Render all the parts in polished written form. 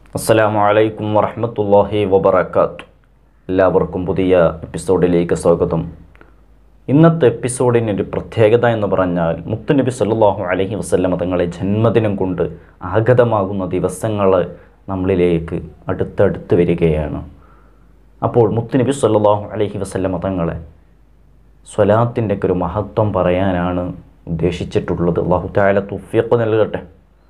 അസ്സലാമു അലൈക്കും വറഹ്മത്തുള്ളാഹി വബറകാതുഹു. എല്ലാവർക്കും പുതിയ എപ്പിസോഡിലേക്ക് സ്വാഗതം. ഇന്നത്തെ എപ്പിസോഡിനൊരു പ്രത്യേകത എന്ന് പറഞ്ഞാൽ മുത്തുനബി സല്ലല്ലാഹു അലൈഹി വസല്ലമ തങ്ങളെ ജന്മദിനം കൊണ്ട് ആഗതമാകുന്ന ദിവസങ്ങൾ നമ്മളിലേക്ക് അടുത്തടുത്ത് വരികയാണ്. അപ്പോൾ മുത്തുനബി സല്ലല്ലാഹു അലൈഹി വസല്ലമ തങ്ങളെ സ്വലാത്തിൻ്റെ ഒരു മഹത്വം പറയാനാണ് ഉദ്ദേശിച്ചിട്ടുള്ളത്. അല്ലാഹു തആല തൗഫീഖ് നൽകട്ടെ.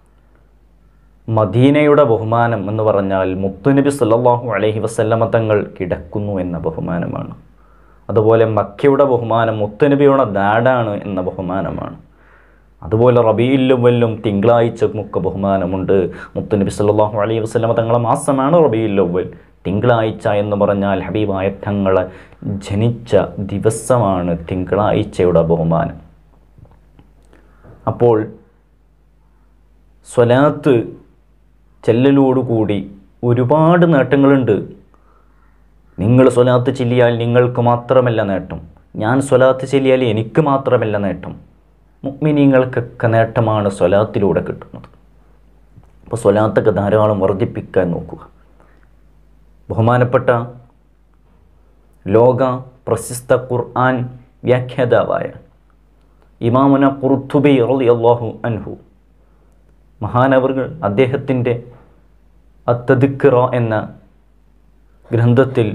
മദീനയുടെ ബഹുമാനം എന്ന് പറഞ്ഞാൽ മുത്തുനബി സല്ലല്ലാഹു അലൈഹി വസല്ലമ തങ്ങൾ കിടക്കുന്നു എന്ന ബഹുമാനമാണ്. അതുപോലെ മക്കയുടെ ബഹുമാനം മുത്തുനബിയുടെ നാടാണ് എന്ന ബഹുമാനമാണ്. അതുപോലെ റബീഉൽ അവ്വലും തിങ്കളാഴ്ചക്കൊക്കെ ബഹുമാനമുണ്ട്. മുത്തുനബി സല്ലല്ലാഹു അലൈഹി വസല്ലമ തങ്ങളെ മാസമാണ് റബീഉൽ അവ്വൽ. തിങ്കളാഴ്ച എന്ന് പറഞ്ഞാൽ ഹബീബായ തങ്ങളെ ജനിച്ച ദിവസമാണ് തിങ്കളാഴ്ചയുടെ ബഹുമാനം. അപ്പോൾ സ്വലാത്ത് ചെല്ലലോടുകൂടി ഒരുപാട് നേട്ടങ്ങളുണ്ട്. നിങ്ങൾ സ്വലാത്ത് ചൊല്ലിയാൽ നിങ്ങൾക്ക് മാത്രമല്ല നേട്ടം, ഞാൻ സ്വലാത്ത് ചൊല്ലിയാൽ എനിക്ക് മാത്രമല്ല നേട്ടം, മുഅ്മിനീങ്ങൾക്കൊക്കെ നേട്ടമാണ് സ്വലാത്തിലൂടെ കിട്ടുന്നത്. അപ്പോൾ സ്വലാത്തൊക്കെ ധാരാളം വർദ്ധിപ്പിക്കാൻ നോക്കുക. ബഹുമാനപ്പെട്ട ലോക പ്രശസ്ത ഖുർആൻ വ്യാഖ്യാതാവായ ഇമാമുന ഖുർത്തുബി റളിയല്ലാഹു അൻഹു മഹാനവറുകൾ അദ്ദേഹത്തിൻ്റെ അത്തദിക്റ എന്ന ഗ്രന്ഥത്തിൽ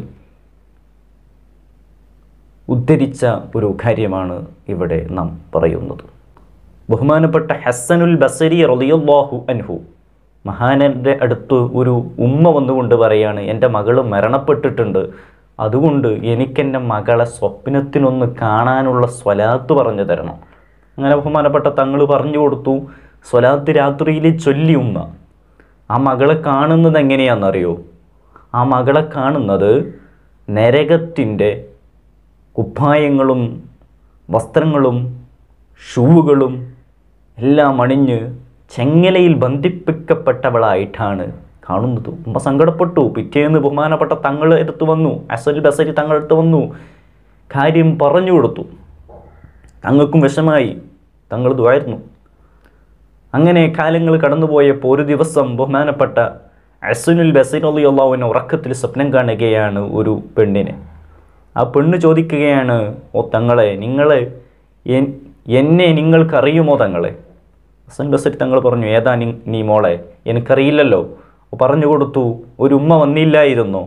ഉദ്ധരിച്ച ഒരു കാര്യമാണ് ഇവിടെ നാം പറയുന്നത്. ബഹുമാനപ്പെട്ട ഹസ്സനുൽ ബസരി റളിയല്ലാഹു അൻഹു മഹാനൻ്റെ അടുത്ത് ഒരു ഉമ്മ വന്നുകൊണ്ട് പറയാണ്, എൻ്റെ മകൾ മരണപ്പെട്ടിട്ടുണ്ട്, അതുകൊണ്ട് എനിക്കെൻ്റെ മകളെ സ്വപ്നത്തിനൊന്ന് കാണാനുള്ള സ്വലാത്ത് പറഞ്ഞു തരണം. അങ്ങനെ ബഹുമാനപ്പെട്ട തങ്ങൾ പറഞ്ഞു കൊടുത്തു. സ്വലാത്ത് രാത്രിയിൽ ചൊല്ലി ഉമ്മ ആ മകളെ കാണുന്നത് എങ്ങനെയാണെന്നറിയോ? ആ മകളെ കാണുന്നത് നരകത്തിൻ്റെ കുപ്പായങ്ങളും വസ്ത്രങ്ങളും ഷൂവുകളും എല്ലാം അണിഞ്ഞ് ചെങ്ങലയിൽ ബന്ധിപ്പിക്കപ്പെട്ടവളായിട്ടാണ് കാണുന്നത്. ഉമ്മ സങ്കടപ്പെട്ടു. പിറ്റേന്ന് ബഹുമാനപ്പെട്ട തങ്ങൾ എടുത്തു വന്നു, അസൽ ബസരി തങ്ങളെടുത്ത് വന്നു, കാര്യം പറഞ്ഞു കൊടുത്തു. തങ്ങൾക്കും വിഷമായി, തങ്ങൾ ദുആയിരുന്നു. അങ്ങനെ കാലങ്ങൾ കടന്നുപോയപ്പോൾ ഒരു ദിവസം ബഹുമാനപ്പെട്ട ഹസ്സനുൽ ബസരി റളിയല്ലാഹു അൻഹു ഉറക്കത്തിൽ സ്വപ്നം കാണുകയാണ് ഒരു പെണ്ണിനെ. ആ പെണ്ണ് ചോദിക്കുകയാണ്, ഓ തങ്ങളെ, എന്നെ നിങ്ങൾക്കറിയുമോ തങ്ങളെ? ഹസ്സൻ ബസരി തങ്ങൾ പറഞ്ഞു, ഏതാ നീ മോളെ? എനിക്കറിയില്ലല്ലോ. പറഞ്ഞു കൊടുത്തു, ഒരു ഉമ്മ വന്നില്ലായിരുന്നോ?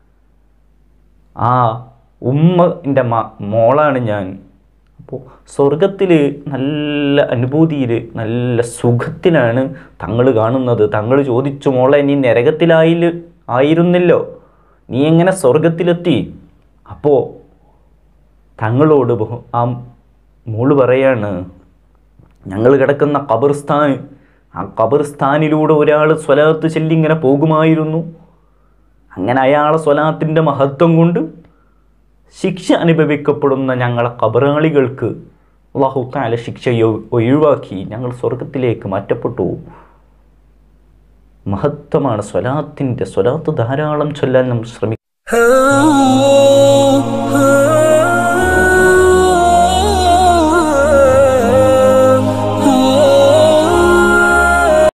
ആ ഉമ്മൻ്റെ മോളാണ് ഞാൻ. അപ്പോൾ സ്വർഗത്തിൽ നല്ല അനുഭൂതിയിൽ നല്ല സുഖത്തിലാണ് തങ്ങൾ കാണുന്നത്. തങ്ങൾ ചോദിച്ചു, മോളെ നീ നരകത്തിലായിരുന്നില്ലോ, നീ എങ്ങനെ സ്വർഗത്തിലെത്തി? അപ്പോൾ തങ്ങളോട് ആ മോള് പറയാണ്, ഞങ്ങൾ കിടക്കുന്ന ഖബർസ്ഥാൻ, ആ ഖബർസ്ഥാനിലൂടെ ഒരാൾ സ്വലാത്ത് ചൊല്ലി ഇങ്ങനെ പോകുമായിരുന്നു. അങ്ങനെ അയാളെ സ്വലാത്തിൻ്റെ മഹത്വം കൊണ്ട് ശിക്ഷ അനുഭവിക്കപ്പെടുന്ന ഞങ്ങളെ ഖബറാളികൾക്ക് അല്ലാഹു തആല ശിക്ഷയെ ഒഴിവാക്കി ഞങ്ങൾ സ്വർഗത്തിലേക്ക് മാറ്റപ്പെട്ടു. മഹത്വമാണ് സ്വലാത്ത് ധാരാളം ചൊല്ലാൻ നമ്മൾ ശ്രമിക്കും.